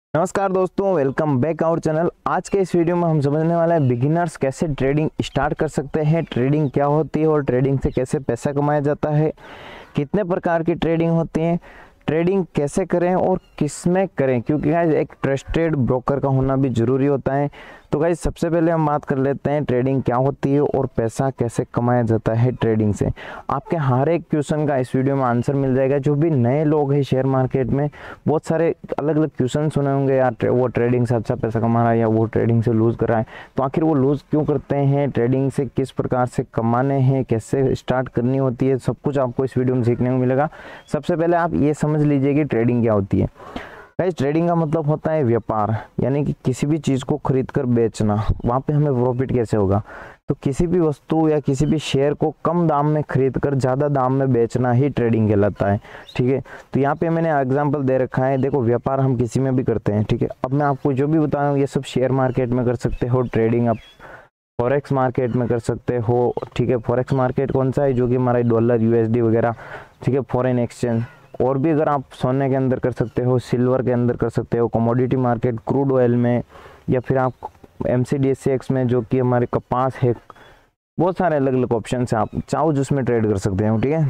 नमस्कार दोस्तों, welcome back our channel. आज के इस वीडियो में हम समझने वाले हैं बिगिनर्स कैसे ट्रेडिंग स्टार्ट कर सकते हैं, ट्रेडिंग क्या होती है और ट्रेडिंग से कैसे पैसा कमाया जाता है, कितने प्रकार की ट्रेडिंग होती है, ट्रेडिंग कैसे करें और किस में करें, क्योंकि गाइस एक ट्रस्टेड ब्रोकर का होना भी ज़रूरी होता है। तो गाइस सबसे पहले हम बात कर लेते हैं ट्रेडिंग क्या होती है और पैसा कैसे कमाया जाता है ट्रेडिंग से। आपके हर एक क्वेश्चन का इस वीडियो में आंसर मिल जाएगा। जो भी नए लोग हैं शेयर मार्केट में, बहुत सारे अलग अलग क्वेश्चन सुने होंगे, यार वो ट्रेडिंग से अच्छा पैसा कमा रहा है या वो ट्रेडिंग से लूज़ कर रहा है, तो आखिर वो लूज़ क्यों करते हैं, ट्रेडिंग से किस प्रकार से कमाने हैं, कैसे स्टार्ट करनी होती है, सब कुछ आपको इस वीडियो में सीखने को मिलेगा। सबसे पहले आप ये समझ लीजिए कि ट्रेडिंग क्या होती है। गाइस ट्रेडिंग का मतलब होता है व्यापार, यानी कि किसी भी चीज़ को खरीद कर बेचना। वहाँ पे हमें प्रॉफिट कैसे होगा, तो किसी भी वस्तु या किसी भी शेयर को कम दाम में खरीद कर ज़्यादा दाम में बेचना ही ट्रेडिंग कहलाता है। ठीक है, तो यहाँ पे मैंने एग्जांपल दे रखा है। देखो, व्यापार हम किसी में भी करते हैं। ठीक है, अब मैं आपको जो भी बता रहा हूँ ये सब शेयर मार्केट में कर सकते हो ट्रेडिंग, आप फॉरेक्स मार्केट में कर सकते हो। ठीक है, फॉरेक्स मार्केट कौन सा है, जो कि हमारा डॉलर, यूएसडी वगैरह, ठीक है, फॉरेन एक्सचेंज। और भी अगर आप सोने के अंदर कर सकते हो, सिल्वर के अंदर कर सकते हो, कमोडिटी मार्केट क्रूड ऑयल में, या फिर आप MCDCX में जो कि हमारे कपास है। बहुत सारे अलग अलग ऑप्शन है, आप चाहो जिसमें ट्रेड कर सकते हो। ठीक है,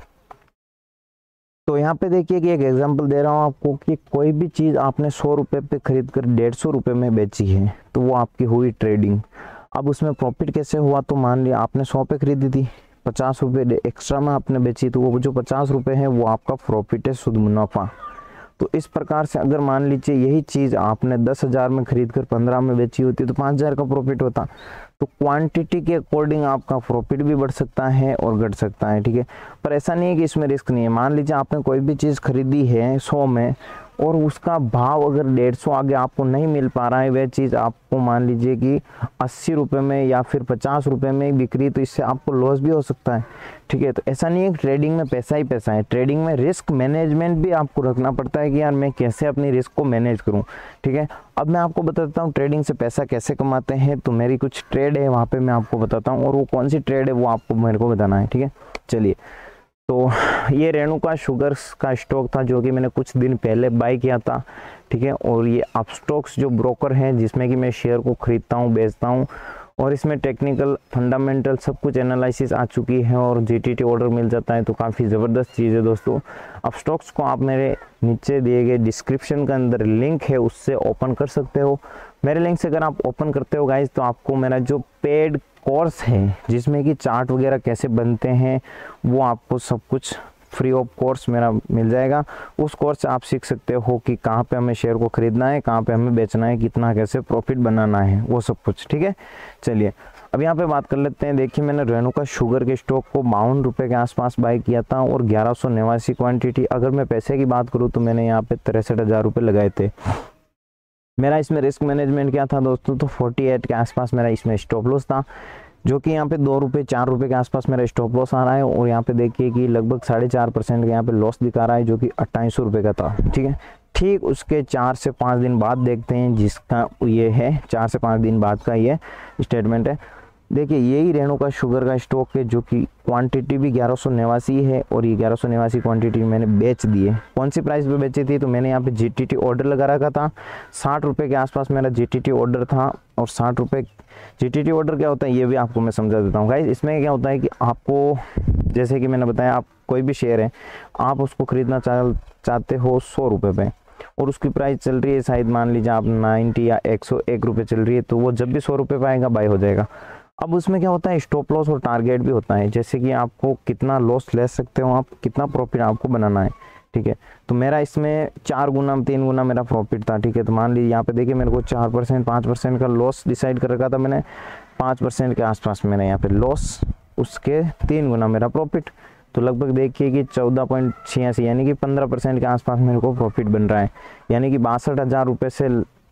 तो यहाँ पे देखिए कि एक एग्जांपल दे रहा हूँ आपको कि कोई भी चीज़ आपने 100 रुपये पे खरीद कर 150 रुपये में बेची है, तो वो आपकी हुई ट्रेडिंग। अब उसमें प्रॉफिट कैसे हुआ, तो मान लिया आपने 100 पे खरीदी थी, 50 रुपये एक्स्ट्रा में आपने बेची, तो वो जो 50 रुपये है वो आपका प्रॉफिट है, शुद्ध मुनाफा। तो इस प्रकार से अगर मान लीजिए यही चीज़ आपने 10,000 में खरीद कर 15 में बेची होती तो 5,000 का प्रॉफिट होता। तो क्वांटिटी के अकॉर्डिंग आपका प्रॉफिट भी बढ़ सकता है और घट सकता है। ठीक है, पर ऐसा नहीं है कि इसमें रिस्क नहीं है। मान लीजिए आपने कोई भी चीज़ खरीदी है 100 में और उसका भाव अगर 150 आगे आपको नहीं मिल पा रहा है, वह चीज़ आपको मान लीजिए कि 80 रुपये में या फिर 50 रुपये में बिक्री, तो इससे आपको लॉस भी हो सकता है। ठीक है, तो ऐसा नहीं है कि ट्रेडिंग में पैसा ही पैसा है। ट्रेडिंग में रिस्क मैनेजमेंट भी आपको रखना पड़ता है कि यार मैं कैसे अपनी रिस्क को मैनेज करूं। ठीक है, अब मैं आपको बताता हूं ट्रेडिंग से पैसा कैसे कमाते हैं। तो मेरी कुछ ट्रेड है, वहाँ पे मैं आपको बताता हूँ, और वो कौन सी ट्रेड है वो आपको मेरे को बताना है। ठीक है, चलिए। तो ये रेणुका शुगर्स का स्टॉक था जो कि मैंने कुछ दिन पहले बाय किया था। ठीक है, और ये अपस्टॉक्स जो ब्रोकर हैं जिसमें कि मैं शेयर को खरीदता हूँ, बेचता हूँ, और इसमें टेक्निकल फंडामेंटल सब कुछ एनालिसिस आ चुकी है और GTT ऑर्डर मिल जाता है। तो काफ़ी ज़बरदस्त चीज़ है दोस्तों। अपस्टॉक्स को आप मेरे नीचे दिए गए डिस्क्रिप्शन के अंदर लिंक है, उससे ओपन कर सकते हो। मेरे लिंक से अगर आप ओपन करते हो गाइज, तो आपको मेरा जो पेड कोर्स है जिसमें कि चार्ट वगैरह कैसे बनते हैं वो आपको सब कुछ फ्री ऑफ कोर्स मेरा मिल जाएगा। उस कोर्स से आप सीख सकते हो कि कहाँ पे हमें शेयर को खरीदना है, कहाँ पे हमें बेचना है, कितना कैसे प्रॉफिट बनाना है, वो सब कुछ। ठीक है, चलिए अब यहाँ पे बात कर लेते हैं। देखिए, मैंने रेणुका शुगर के स्टॉक को 52 रुपये के आसपास बाय किया था और 1189 क्वान्टिटी। अगर मैं पैसे की बात करूँ तो मैंने यहाँ पे 63,000 रुपये लगाए थे। मेरा इसमें रिस्क मैनेजमेंट क्या था दोस्तों, तो 48 के आसपास मेरा इसमें स्टॉप लॉस था, जो कि यहाँ पे 2 रुपये 4 रुपये के आसपास मेरा स्टॉप लॉस आ रहा है। और यहाँ पे देखिए कि लगभग 4.5% का यहाँ पे लॉस दिखा रहा है, जो कि 2800 रुपये का था। ठीक है, ठीक उसके 4 से 5 दिन बाद देखते हैं, जिसका ये है 4 से 5 दिन बाद का ये स्टेटमेंट है। देखिए, यही रेणुका शुगर का स्टॉक है जो कि क्वांटिटी भी 1189 है, और ये 1189 क्वांटिटी मैंने बेच दी है। कौन सी प्राइस पे बेची थी, तो मैंने यहाँ पे GTT ऑर्डर लगा रखा था। 60 रुपये के आसपास मेरा GTT ऑर्डर था। और 60 रुपये GTT ऑर्डर क्या होता है ये भी आपको मैं समझा देता हूँ गाइस। इसमें क्या होता है कि आपको, जैसे कि मैंने बताया, आप कोई भी शेयर है, आप उसको खरीदना चाहते हो 100 रुपये पे, और उसकी प्राइस चल रही है शायद मान लीजिए आप 90 या 101 रुपये चल रही है, तो वो जब भी 100 रुपये पे आएगा बाय हो जाएगा। अब उसमें क्या होता है, स्टॉप लॉस और टारगेट भी होता है, जैसे कि आपको कितना लॉस ले सकते हो आप, कितना प्रॉफिट आपको बनाना है। ठीक है, तो मेरा इसमें 4 गुना 3 गुना मेरा प्रॉफिट था। ठीक है, तो मान लीजिए यहाँ पे देखिए मेरे को 4% 5% का लॉस डिसाइड कर रखा था मैंने। 5% के आसपास मैंने यहाँ पे लॉस, उसके 3 गुना मेरा प्रॉफिट, तो लगभग देखिए कि 14.86 यानी कि 15% के आसपास मेरे को प्रॉफिट बन रहा है। यानी कि 62,000 रुपये से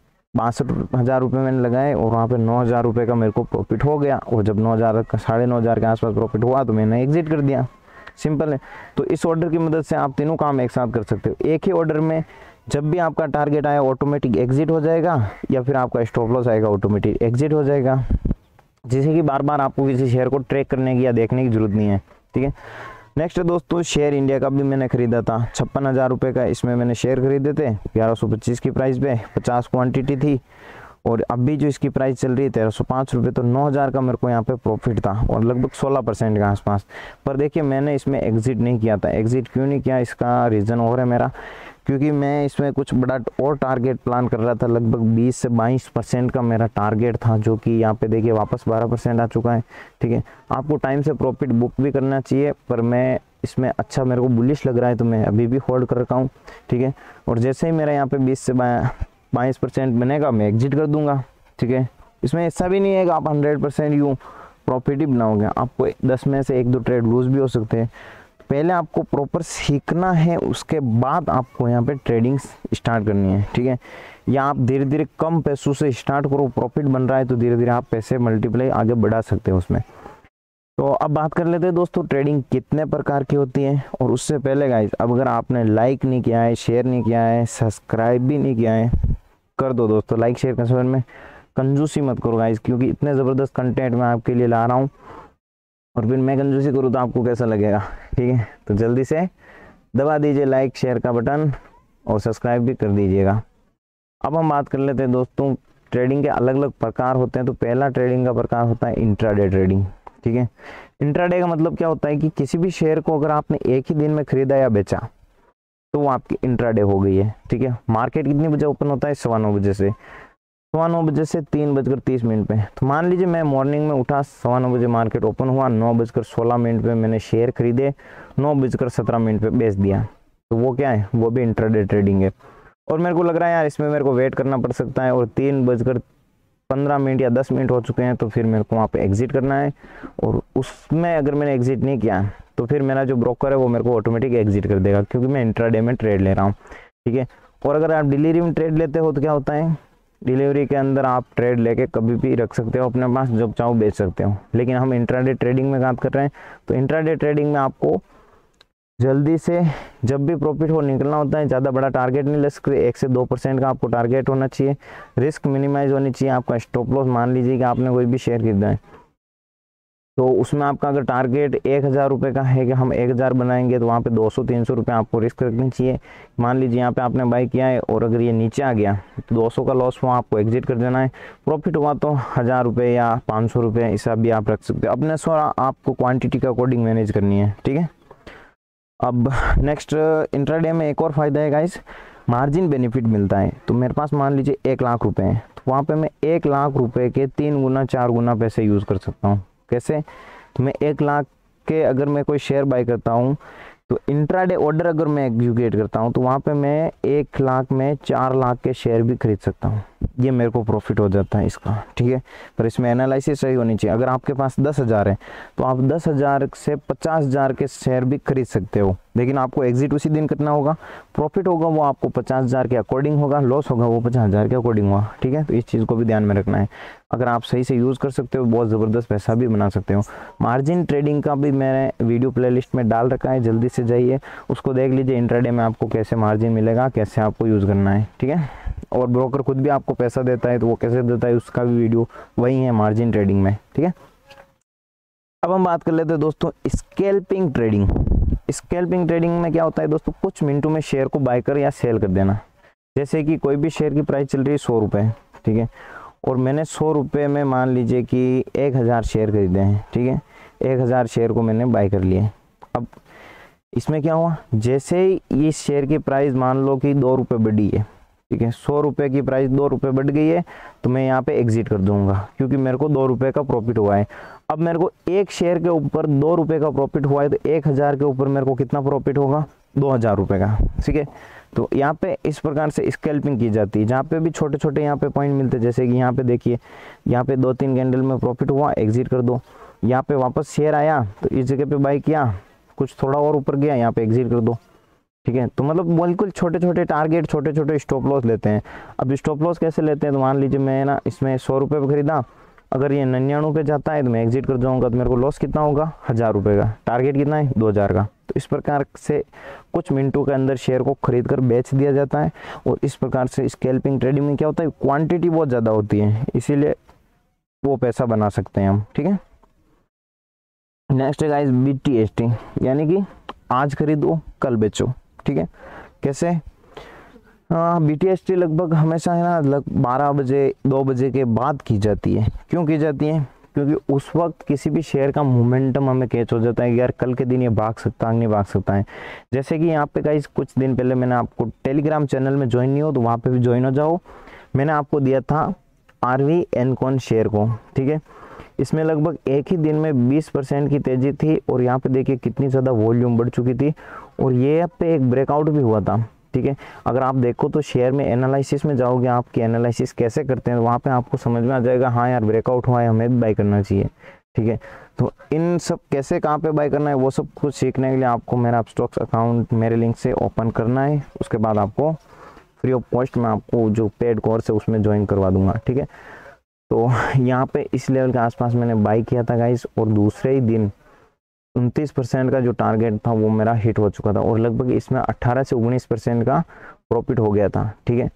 62,000 रुपये मैंने लगाए और वहाँ पे 9,000 रुपये का मेरे को प्रॉफिट हो गया। और जब 9,000 का 9,500 के आसपास प्रॉफिट हुआ तो मैंने एग्जिट कर दिया। सिंपल है। तो इस ऑर्डर की मदद से आप तीनों काम एक साथ कर सकते हो। एक ही ऑर्डर में जब भी आपका टारगेट आया ऑटोमेटिक एग्जिट हो जाएगा, या फिर आपका स्टॉप लॉस आएगा ऑटोमेटिक एग्जिट हो जाएगा, जिससे कि बार बार आपको किसी शेयर को ट्रैक करने की या देखने की जरूरत नहीं है। ठीक है, नेक्स्ट है दोस्तों शेयर इंडिया का भी मैंने खरीदा था 56,000 रुपये का, इसमें मैंने शेयर खरीदे थे 1125 की प्राइस पे, 50 क्वांटिटी थी और अभी जो इसकी प्राइस चल रही है 1305 रुपये, तो 9,000 का मेरे को यहाँ पे प्रॉफिट था और लगभग 16% के आसपास। पर देखिए मैंने इसमें एग्जिट नहीं किया था। एग्जिट क्यों नहीं किया, इसका रीज़न और है मेरा, क्योंकि मैं इसमें कुछ बड़ा और टारगेट प्लान कर रहा था। लगभग 20 से 22% का मेरा टारगेट था, जो कि यहाँ पे देखिए वापस 12% आ चुका है। ठीक है, आपको टाइम से प्रॉफिट बुक भी करना चाहिए, पर मैं इसमें अच्छा मेरे को बुलिश लग रहा है तो मैं अभी भी होल्ड कर रखा हूँ। ठीक है, और जैसे ही मेरा यहाँ पे 20 से 22% बनेगा मैं एग्जिट कर दूंगा। ठीक है, इसमें ऐसा भी नहीं है कि आप 100% यूँ प्रॉफिट ही बनाओगे, आपको 10 में से 1-2 ट्रेड लूज भी हो सकते हैं। पहले आपको प्रॉपर सीखना है, उसके बाद आपको यहाँ पे ट्रेडिंग स्टार्ट करनी है। ठीक है, या आप धीरे धीरे कम पैसों से स्टार्ट करो, प्रॉफिट बन रहा है तो धीरे धीरे आप पैसे मल्टीप्लाई आगे बढ़ा सकते हो उसमें। तो अब बात कर लेते हैं दोस्तों ट्रेडिंग कितने प्रकार की होती है। और उससे पहले गाइस, अब अगर आपने लाइक नहीं किया है, शेयर नहीं किया है, सब्सक्राइब भी नहीं किया है, कर दो दोस्तों लाइक शेयर के सफर में। कंजूसी मत करो गाइस, क्योंकि इतने ज़बरदस्त कंटेंट मैं आपके लिए ला रहा हूँ और फिर मैं कंजूसी करूँ तो आपको कैसा लगेगा। ठीक है, तो जल्दी से दबा दीजिए लाइक शेयर का बटन और सब्सक्राइब भी कर दीजिएगा। अब हम बात कर लेते हैं दोस्तों, ट्रेडिंग के अलग अलग प्रकार होते हैं। तो पहला ट्रेडिंग का प्रकार होता है इंट्राडे ट्रेडिंग। ठीक है, इंट्राडे का मतलब क्या होता है कि किसी भी शेयर को अगर आपने एक ही दिन में खरीदा या बेचा तो वो आपकी इंट्राडे हो गई है। ठीक है, मार्केट कितनी बजे ओपन होता है, 9:15 बजे से 3:30 पे। तो मान लीजिए मैं मॉर्निंग में उठा, 9:15 बजे मार्केट ओपन हुआ, 9:16 पे मैंने शेयर खरीदे, 9:17 पे बेच दिया, तो वो क्या है, वो भी इंट्राडे ट्रेडिंग है। और मेरे को लग रहा है यार इसमें मेरे को वेट करना पड़ सकता है और 3:15 या 10 मिनट हो चुके हैं, तो फिर मेरे को वहाँ पे एग्जिट करना है। और उसमें अगर मैंने एग्जिट नहीं किया तो फिर मेरा जो ब्रोकर है वो मेरे को ऑटोमेटिक एग्जिट कर देगा, क्योंकि मैं इंट्राडे में ट्रेड ले रहा हूँ। ठीक है, और अगर आप डिलीवरी में ट्रेड लेते हो तो क्या होता है, डिलीवरी के अंदर आप ट्रेड लेके कभी भी रख सकते हो अपने पास, जब चाहो बेच सकते हो। लेकिन हम इंट्राडे ट्रेडिंग में बात कर रहे हैं, तो इंट्राडे ट्रेडिंग में आपको जल्दी से जब भी प्रॉफिट हो निकलना होता है। ज़्यादा बड़ा टारगेट नहीं ले सकते, 1 से 2% का आपको टारगेट होना चाहिए, रिस्क मिनिमाइज होनी चाहिए। आपका स्टॉप लॉस, मान लीजिए कि आपने कोई भी शेयर खरीदा है तो उसमें आपका अगर टारगेट 1,000 रुपये का है कि हम 1,000 बनाएंगे, तो वहाँ पे 200-300 रुपये आपको रिस्क रखनी चाहिए। मान लीजिए यहाँ पे आपने बाई किया है और अगर ये नीचे आ गया तो 200 का लॉस हुआ, आपको एग्जिट कर देना है। प्रॉफिट हुआ तो 1,000 रुपये या 500 रुपये ऐसा भी आप रख सकते हो। अपने आपको क्वान्टिटी का अकॉर्डिंग मैनेज करनी है। ठीक है, अब नेक्स्ट इंट्राडे में एक और फ़ायदा है गाइस, मार्जिन बेनिफिट मिलता है। तो मेरे पास मान लीजिए 1 लाख रुपए हैं, तो वहाँ पे मैं 1 लाख रुपए के 3 गुना 4 गुना पैसे यूज़ कर सकता हूँ। कैसे, तो मैं 1 लाख के अगर मैं कोई शेयर बाई करता हूँ तो इंट्राडे ऑर्डर अगर मैं एग्जीक्यूट करता हूँ तो वहाँ पे मैं 1 लाख में 4 लाख के शेयर भी खरीद सकता हूँ। ये मेरे को प्रॉफिट हो जाता है इसका। ठीक है, पर इसमें एनालिसिस सही होनी चाहिए। अगर आपके पास 10,000 है तो आप 10,000 से 50,000 के शेयर भी खरीद सकते हो, लेकिन आपको एग्जिट उसी दिन करना होगा। प्रॉफिट होगा वो आपको 50,000 के अकॉर्डिंग होगा, लॉस होगा वो 50,000 के अकॉर्डिंग होगा। ठीक है, तो इस चीज़ को भी ध्यान में रखना है। अगर आप सही से यूज़ कर सकते हो बहुत ज़बरदस्त पैसा भी बना सकते हो। मार्जिन ट्रेडिंग का भी मैंने वीडियो प्लेलिस्ट में डाल रखा है, जल्दी से जाइए उसको देख लीजिए। इंट्राडे में आपको कैसे मार्जिन मिलेगा, कैसे आपको यूज़ करना है। ठीक है, और ब्रोकर खुद भी आपको पैसा देता है तो वो कैसे देता है उसका भी वीडियो वही है मार्जिन ट्रेडिंग में। ठीक है, अब हम बात कर लेते हैं दोस्तों स्कैल्पिंग ट्रेडिंग। स्कैल्पिंग ट्रेडिंग में क्या होता है दोस्तों, कुछ मिनटों में शेयर को बाय कर या सेल कर देना। जैसे कि कोई भी शेयर की प्राइस चल रही है 100 रुपये, ठीक है, और मैंने 100 रुपये में मान लीजिए कि 1,000 शेयर खरीदे हैं। ठीक है, 1,000 शेयर को मैंने बाय कर लिए। अब इसमें क्या हुआ, जैसे ही इस शेयर की प्राइस मान लो कि 2 रुपये बढ़ी है, ठीक है, 100 रुपये की प्राइस 2 रुपये बढ़ गई है, तो मैं यहाँ पे एग्जिट कर दूंगा, क्योंकि मेरे को 2 रुपये का प्रॉफिट हुआ है। अब मेरे को एक शेयर के ऊपर 2 रुपये का प्रॉफिट हुआ है, तो 1,000 के ऊपर मेरे को कितना प्रॉफिट होगा, 2,000 रुपये का। ठीक है, तो यहाँ पे इस प्रकार से स्कैल्पिंग की जाती है, जहाँ पे भी छोटे छोटे यहाँ पे पॉइंट मिलते हैं। जैसे कि यहाँ पे देखिए, यहाँ पे 2-3 कैंडल में प्रॉफिट हुआ, एग्जिट कर दो। यहाँ पे वापस शेयर आया तो इस जगह पे बाई किया, कुछ थोड़ा और ऊपर गया, यहाँ पे एग्जिट कर दो। ठीक है, तो मतलब बिल्कुल छोटे छोटे टारगेट, छोटे छोटे स्टॉप लॉस लेते हैं। अब स्टॉप लॉस कैसे लेते हैं, तो मान लीजिए मैं ना इसमें 100 रुपये पे खरीदा, अगर ये 99 पे जाता है तो मैं एग्जिट कर जाऊंगा, तो मेरे को लॉस कितना होगा, 1,000 रुपये का। टारगेट कितना है, 2,000 का। तो इस प्रकार से कुछ मिनटों के अंदर शेयर को खरीद कर बेच दिया जाता है। और इस प्रकार से स्कैल्पिंग ट्रेडिंग में क्या होता है, क्वांटिटी बहुत ज़्यादा होती है, इसीलिए वो पैसा बना सकते हैं हम। ठीक है, नेक्स्ट है गाइस BTST, यानी कि आज खरीदो कल बेचो, ठीक है। कैसे? BTST लगभग हमेशा है ना 12 बजे 2 बजे के बाद की जाती है। क्यों की जाती है? क्योंकि उस वक्त किसी भी शेयर का मोमेंटम हमें कैच हो जाता है कि यार कल के दिन ये भाग सकता है नहीं भाग सकता है। जैसे कि यहाँ पे गाइस कुछ दिन पहले मैंने आपको टेलीग्राम चैनल में ज्वाइन नहीं हो तो वहाँ पे भी ज्वाइन हो जाओ। मैंने आपको दिया था RV Encon शेयर को, ठीक है। इसमें लगभग एक ही दिन में 20% की तेजी थी और यहाँ पे देखिए कितनी ज़्यादा वॉल्यूम बढ़ चुकी थी और ये पे एक ब्रेकआउट भी हुआ था, ठीक है। अगर आप देखो तो शेयर में एनालिसिस में जाओगे, आपकी एनालिसिस कैसे करते हैं वहाँ पे आपको समझ में आ जाएगा, हाँ यार ब्रेकआउट हुआ है, हमें भी बाय करना चाहिए, ठीक है। तो इन सब कैसे कहाँ पे बाय करना है वो सब कुछ सीखने के लिए आपको मेरा अपस्टॉक्स अकाउंट मेरे लिंक से ओपन करना है। उसके बाद आपको फ्री ऑफ कॉस्ट मैं आपको जो पेड कोर्स है उसमें ज्वाइन करवा दूंगा, ठीक है। तो यहाँ पे इस लेवल के आसपास मैंने बाई किया था गाइस और दूसरे ही दिन 29% का जो टारगेट था वो मेरा हिट हो चुका था और लगभग इसमें 18 से 19% का प्रॉफिट हो गया था, ठीक है।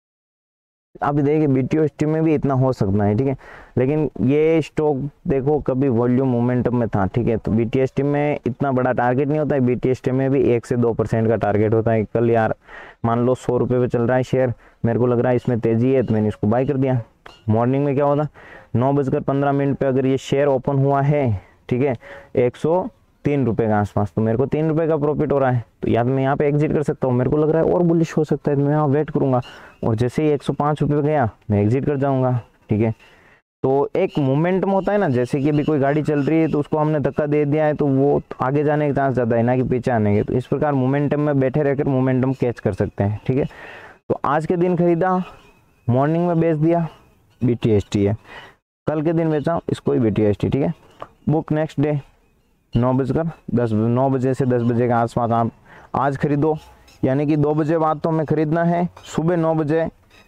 अब देखिए BTST में भी इतना हो सकता है, ठीक है, लेकिन ये स्टॉक देखो कभी वॉल्यूम मोमेंटम में था, ठीक है। तो BTST में इतना बड़ा टारगेट नहीं होता है, BTST में भी 1 से 2% का टारगेट होता है। कल यार मान लो 100 रुपये पे चल रहा है शेयर, मेरे को लग रहा है इसमें तेजी है तो मैंने इसको बाय कर दिया। मॉर्निंग में क्या होता 9:15 पे अगर ये शेयर ओपन हुआ है, ठीक है, 103 रुपये के आसपास, तो मेरे को 3 रुपये का प्रॉफिट हो रहा है। तो या तो मैं यहाँ पे एग्जिट कर सकता हूँ, मेरे को लग रहा है और बुलिश हो सकता है तो मैं यहाँ वेट करूँगा और जैसे ही 105 रुपये पे गया मैं एग्जिट कर जाऊँगा, ठीक है। तो एक मोमेंटम होता है ना, जैसे कि अभी कोई गाड़ी चल रही है तो उसको हमने धक्का दे दिया है तो वो आगे जाने का चांस ज़्यादा है ना कि पीछे आने के। तो इस प्रकार मोमेंटम में बैठे रहकर मोमेंटम कैच कर सकते हैं, ठीक है। तो आज के दिन खरीदा, मॉर्निंग में बेच दिया, BTST है। कल के दिन बेचा, इसको ही BTST, ठीक है। बुक नेक्स्ट डे 9 बजे से 10 बजे के आसपास आप आज खरीदो, यानी कि 2 बजे बाद तो हमें खरीदना है, सुबह 9 बजे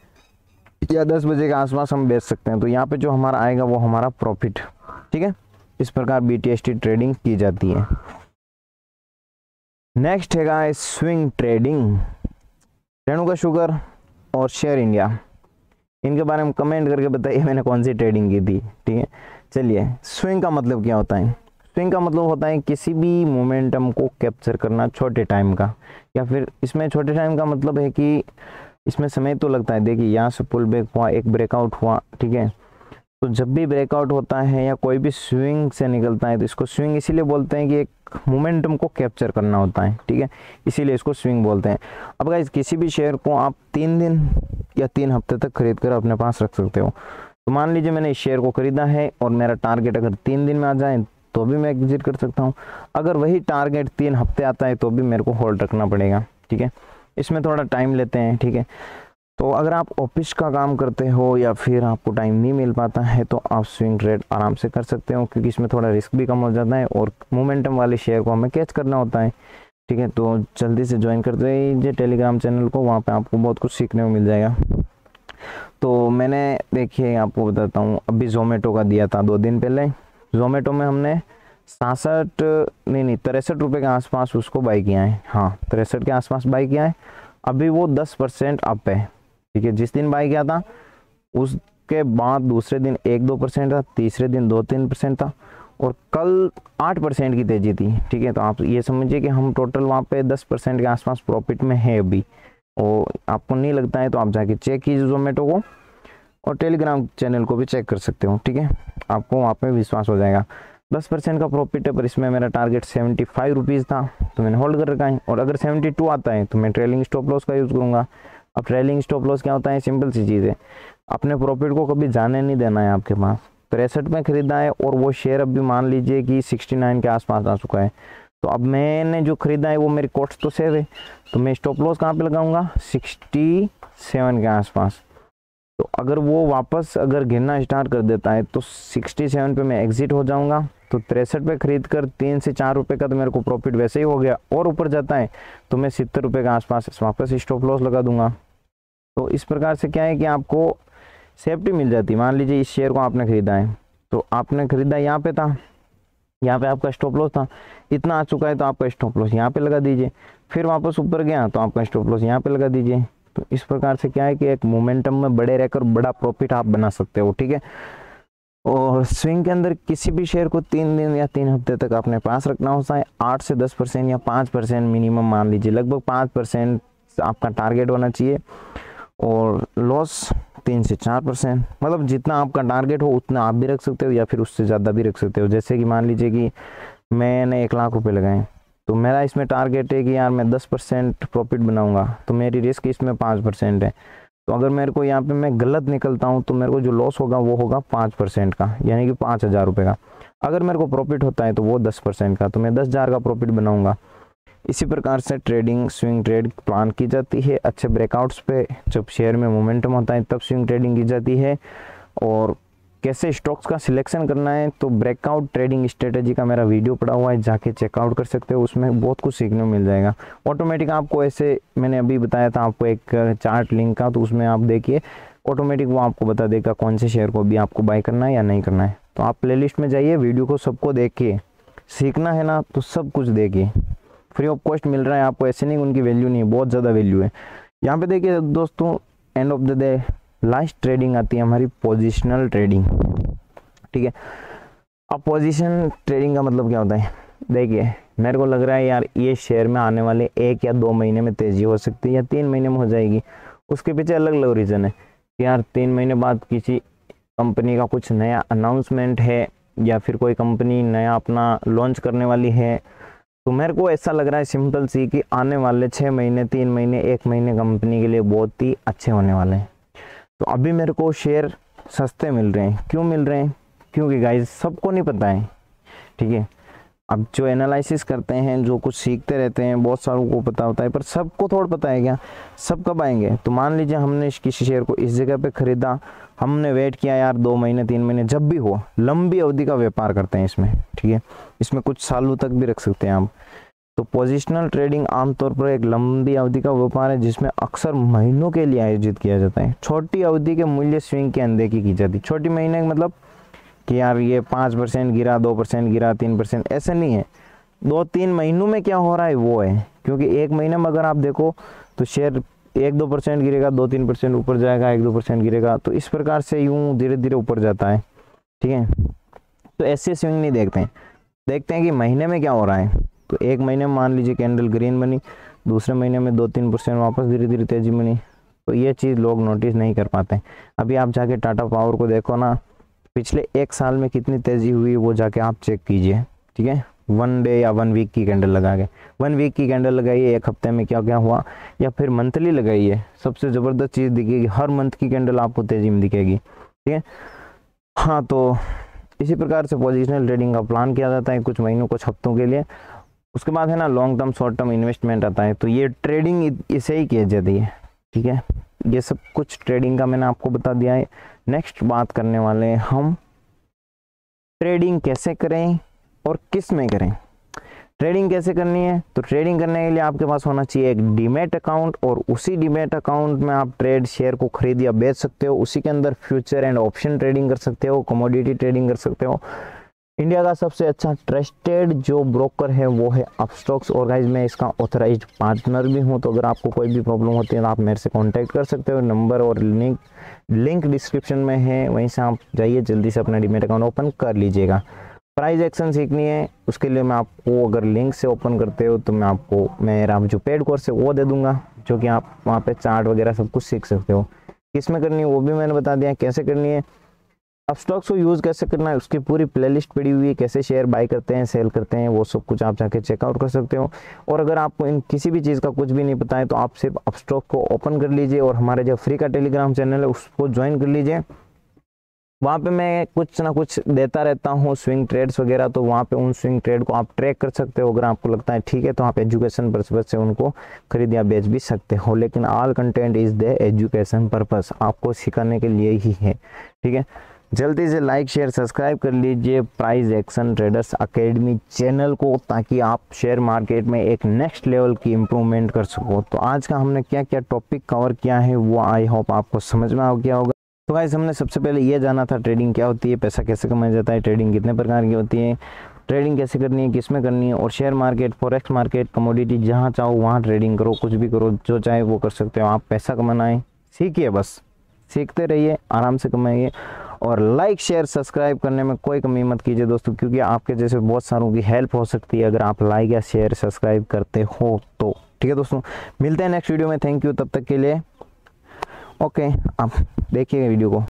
या 10 बजे के आसपास हम बेच सकते हैं। तो यहाँ पे जो हमारा आएगा वो हमारा प्रॉफिट, ठीक है। इस प्रकार BTST ट्रेडिंग की जाती है। नेक्स्ट है स्विंग ट्रेडिंग। रेणुका शुगर और शेयर इंडिया, इनके बारे में कमेंट करके बताइए मैंने कौन सी ट्रेडिंग की थी, ठीक है। चलिए, स्विंग का मतलब क्या होता है? स्विंग का मतलब होता है किसी भी मोमेंटम को कैप्चर करना छोटे टाइम का, या फिर इसमें छोटे टाइम का मतलब है कि इसमें समय तो लगता है। देखिए यहाँ से पुल बैक हुआ, एक ब्रेकआउट हुआ, ठीक है। तो जब भी ब्रेकआउट होता है या कोई भी स्विंग से निकलता है तो इसको स्विंग इसीलिए बोलते हैं कि एक मोमेंटम को कैप्चर करना होता है, ठीक है, इसीलिए इसको स्विंग बोलते हैं। अब गाइस किसी भी शेयर को आप 3 दिन या 3 हफ्ते तक खरीद कर अपने पास रख सकते हो। तो मान लीजिए मैंने इस शेयर को खरीदा है और मेरा टारगेट अगर 3 दिन में आ जाए तो भी मैं एग्जिट कर सकता हूँ। अगर वही टारगेट 3 हफ्ते आता है तो भी मेरे को होल्ड रखना पड़ेगा, ठीक है। इसमें थोड़ा टाइम लेते हैं, ठीक है। तो अगर आप ऑफिस का काम करते हो या फिर आपको टाइम नहीं मिल पाता है तो आप स्विंग ट्रेड आराम से कर सकते हो, क्योंकि इसमें थोड़ा रिस्क भी कम हो जाता है और मोमेंटम वाले शेयर को हमें कैच करना होता है, ठीक है। तो जल्दी से ज्वाइन कर दीजिए टेलीग्राम चैनल को, वहाँ पे आपको बहुत कुछ सीखने को मिल जाएगा। तो मैंने देखिए आपको बताता हूँ, अभी जोमेटो का दिया था 2 दिन पहले। जोमेटो में हमने 63 रुपये के आसपास उसको बाई किया है, हाँ 63 के आसपास बाई किया है। अभी वो 10% अप है, ठीक है। जिस दिन बाई किया था उसके बाद दूसरे दिन 1-2% था, तीसरे दिन 2-3% था और कल 8% की तेजी थी, ठीक है। तो आप ये समझिए कि हम टोटल वहाँ पे 10% के आसपास प्रॉफिट में है अभी। और आपको नहीं लगता है तो आप जाके चेक कीजिए जोमेटो को और टेलीग्राम चैनल को भी चेक कर सकते हो, ठीक है। आपको वहाँ पे विश्वास हो जाएगा। 10% का प्रॉफिट है, पर इसमें मेरा टारगेट 75 रुपीज़ था तो मैंने होल्ड कर रखा है। और अगर 72 आता है तो मैं ट्रेलिंग स्टॉप लॉस का यूज़ करूँगा। अब ट्रेलिंग स्टॉप लॉस क्या होता है? सिंपल सी चीज़ है, अपने प्रॉफिट को कभी जाने नहीं देना है आपके पास। 63 में खरीदा है और वो शेयर अभी मान लीजिए कि 69 के आसपास आ चुका है। तो अब मैंने जो खरीदा है वो मेरी कॉस्ट तो सेव है, तो मैं स्टॉप लॉस कहाँ पे लगाऊंगा? 67 के आसपास। तो अगर वो वापस अगर गिरना स्टार्ट कर देता है तो 67 पे मैं एग्जिट हो जाऊंगा। तो 63 पे खरीद कर 3 से 4 रुपये का तो मेरे को प्रॉफिट वैसे ही हो गया, और ऊपर जाता है तो मैं 70 रुपये के आसपास वापस स्टॉप लॉस लगा दूंगा। तो इस प्रकार से क्या है कि आपको सेफ्टी मिल जाती है। मान लीजिए इस शेयर को आपने खरीदा है, तो आपने खरीदा यहाँ पे था, यहाँ पे आपका स्टॉप लॉस था, इतना आ चुका है तो आपका स्टॉप लॉस यहाँ पे लगा दीजिए। फिर वापस ऊपर गया तो आपका स्टॉप लॉस यहाँ पे लगा दीजिए। तो इस प्रकार से क्या है कि एक मोमेंटम में बड़े रहकर बड़ा प्रॉफिट आप बना सकते हो, ठीक है। और स्विंग के अंदर किसी भी शेयर को 3 दिन या 3 हफ्ते तक अपने पास रखना होता है। 8 से 10% या 5% मिनिमम मान लीजिए, लगभग 5% आपका टारगेट होना चाहिए। और लॉस 3 से 4%, मतलब जितना आपका टारगेट हो उतना आप भी रख सकते हो या फिर उससे ज़्यादा भी रख सकते हो। जैसे कि मान लीजिए कि मैंने 1 लाख रुपए लगाए, तो मेरा इसमें टारगेट है कि यार मैं 10% प्रॉफिट बनाऊंगा, तो मेरी रिस्क इसमें 5% है। तो अगर मेरे को यहाँ पे मैं गलत निकलता हूँ तो मेरे को जो लॉस होगा वो होगा 5% का, यानी कि 5,000 रुपये का। अगर मेरे को प्रॉफिट होता है तो वो 10% का, तो मैं 10,000 का प्रॉफिट बनाऊंगा। इसी प्रकार से ट्रेडिंग, स्विंग ट्रेड प्लान की जाती है। अच्छे ब्रेकआउट्स पे जब शेयर में मोमेंटम होता है तब स्विंग ट्रेडिंग की जाती है। और कैसे स्टॉक्स का सिलेक्शन करना है, तो ब्रेकआउट ट्रेडिंग स्ट्रेटेजी का मेरा वीडियो पड़ा हुआ है, जाके चेकआउट कर सकते हो, उसमें बहुत कुछ सीखने को मिल जाएगा। ऑटोमेटिक आपको ऐसे मैंने अभी बताया था आपको एक चार्ट लिंक का, तो उसमें आप देखिए ऑटोमेटिक वो आपको बता देगा कौन से शेयर को भी आपको बाय करना है या नहीं करना है। तो आप प्लेलिस्ट में जाइए, वीडियो को सबको देखिए, सीखना है ना तो सब कुछ देखिए, फ्री ऑफ कॉस्ट मिल रहा है आपको, ऐसे नहीं उनकी वैल्यू नहीं है, बहुत ज़्यादा वैल्यू है। यहाँ पे देखिए दोस्तों, end of the day last trading आती है हमारी पोजिशनल ट्रेडिंग, ठीक है। अब पोजीशन ट्रेडिंग का मतलब क्या होता है, देखिए मेरे को लग रहा है यार ये शेयर में आने वाले 1 या 2 महीने में तेज़ी हो सकती है या 3 महीने में हो जाएगी। उसके पीछे अलग अलग रीज़न है कि यार 3 महीने बाद किसी कंपनी का कुछ नया अनाउंसमेंट है या फिर कोई कंपनी नया अपना लॉन्च करने वाली है। तो मेरे को ऐसा लग रहा है सिंपल सी कि आने वाले 6 महीने, 3 महीने, 1 महीने कंपनी के लिए बहुत ही अच्छे होने वाले हैं। तो अभी मेरे को शेयर सस्ते मिल रहे हैं। क्यों मिल रहे हैं? क्योंकि गाइस सबको नहीं पता है, ठीक है। अब जो एनालिसिस करते हैं, जो कुछ सीखते रहते हैं, बहुत सारों को पता होता है, पर सबको थोड़ा पता है क्या, सब कब आएंगे। तो मान लीजिए हमने किसी शेयर को इस जगह पे खरीदा, हमने वेट किया यार 2 महीने 3 महीने, जब भी हो, लंबी अवधि का व्यापार करते हैं इसमें, ठीक है। इसमें कुछ सालों तक भी रख सकते हैं आप। तो पोजिशनल ट्रेडिंग आमतौर पर एक लंबी अवधि का व्यापार है जिसमें अक्सर महीनों के लिए आयोजित किया जाता है। छोटी अवधि के मूल्य स्विंग की अनदेखी की जाती है। छोटी महीने मतलब कि यार ये 5% गिरा, 2% गिरा, 3%, ऐसे नहीं है। 2-3 महीनों में क्या हो रहा है वो है, क्योंकि 1 महीने में अगर आप देखो तो शेयर 1-2% गिरेगा, 2-3% ऊपर जाएगा, 1-2% गिरेगा, तो इस प्रकार से यूं धीरे धीरे ऊपर जाता है, ठीक है। तो ऐसे स्विंग नहीं देखते हैं, देखते हैं कि महीने में क्या हो रहा है। तो 1 महीने में मान लीजिए कैंडल ग्रीन बनी, दूसरे महीने में 2-3% वापस धीरे धीरे तेजी बनी, तो ये चीज़ लोग नोटिस नहीं कर पाते। अभी आप जाके टाटा पावर को देखो ना, पिछले 1 साल में कितनी तेज़ी हुई वो जाके आप चेक कीजिए, ठीक है। 1 डे या 1 वीक की कैंडल लगा के, 1 वीक की कैंडल लगाइए, 1 हफ्ते में क्या क्या हुआ, या फिर मंथली लगाइए, सबसे ज़बरदस्त चीज़ दिखेगी, हर मंथ की कैंडल आपको तेज़ी में दिखेगी, ठीक है। हाँ, तो इसी प्रकार से पोजिशनल ट्रेडिंग का प्लान किया जाता है कुछ महीनों, कुछ हफ्तों के लिए। उसके बाद है ना long term, short term investment आता है। तो ये ट्रेडिंग इसे ही की जाती है, ठीक है। ये सब कुछ ट्रेडिंग का मैंने आपको बता दिया है। नेक्स्ट बात करने वाले हैं हम ट्रेडिंग कैसे करें और किस में करें। ट्रेडिंग कैसे करनी है, तो ट्रेडिंग करने के लिए आपके पास होना चाहिए एक डीमैट अकाउंट, और उसी डीमैट अकाउंट में आप ट्रेड शेयर को खरीद या बेच सकते हो। उसी के अंदर फ्यूचर एंड ऑप्शन ट्रेडिंग कर सकते हो, कमोडिटी ट्रेडिंग कर सकते हो। इंडिया का सबसे अच्छा ट्रस्टेड जो ब्रोकर है वो है अपस्टॉक्स, और गाइज मैं इसका ऑथराइज्ड पार्टनर भी हूं। तो अगर आपको कोई भी प्रॉब्लम होती है तो आप मेरे से कांटेक्ट कर सकते हो। नंबर और लिंक डिस्क्रिप्शन में है, वहीं से आप जाइए, जल्दी से अपना डीमैट अकाउंट ओपन कर लीजिएगा। प्राइस एक्शन सीखनी है, उसके लिए मैं आपको अगर लिंक से ओपन करते हो तो मैं आपको मेरा जो पेड कोर्स है वो दे दूंगा, जो कि आप वहाँ पे चार्ट वगैरह सब कुछ सीख सकते हो। किस में करनी है वो भी मैंने बता दिया, कैसे करनी है, अब स्टॉक्स को यूज़ कैसे करना है उसकी पूरी प्लेलिस्ट पड़ी हुई है, कैसे शेयर बाय करते हैं, सेल करते हैं, वो सब कुछ आप जाके चेकआउट कर सकते हो। और अगर आपको इन किसी भी चीज़ का कुछ भी नहीं पता है तो आप सिर्फ अपस्टॉक को ओपन कर लीजिए और हमारे जो फ्री का टेलीग्राम चैनल है उसको ज्वाइन कर लीजिए। वहाँ पे मैं कुछ ना कुछ देता रहता हूँ, स्विंग ट्रेड्स वगैरह, तो वहाँ पे उन स्विंग ट्रेड को आप ट्रैक कर सकते हो। अगर आपको लगता है ठीक है तो आप एजुकेशन पर्पज से उनको खरीद या बेच भी सकते हो, लेकिन all content is the education purpose, आपको सिखाने के लिए ही है, ठीक है। जल्दी से लाइक शेयर सब्सक्राइब कर लीजिए price action traders academy channel को, ताकि आप शेयर मार्केट में एक नेक्स्ट लेवल की इम्प्रूवमेंट कर सको। तो आज का हमने क्या क्या टॉपिक कवर किया है वो आई होप आपको समझ में आ गया होगा। तो गाइस हमने सबसे पहले ये जाना था ट्रेडिंग क्या होती है, पैसा कैसे कमाया जाता है, ट्रेडिंग कितने प्रकार की होती है, ट्रेडिंग कैसे करनी है, किस में करनी है, और share market, forex market, commodity, जहाँ चाहो वहाँ ट्रेडिंग करो, कुछ भी करो, जो चाहे वो कर सकते हो। आप पैसा कमाना है सीखिए, बस सीखते रहिए, आराम से कमाइए। और लाइक शेयर सब्सक्राइब करने में कोई कमी मत कीजिए दोस्तों, क्योंकि आपके जैसे बहुत सारों की हेल्प हो सकती है अगर आप लाइक या शेयर सब्सक्राइब करते हो तो। ठीक है दोस्तों, मिलते हैं नेक्स्ट वीडियो में। थैंक यू तब तक के लिए। ओके, आप देखिए वीडियो को।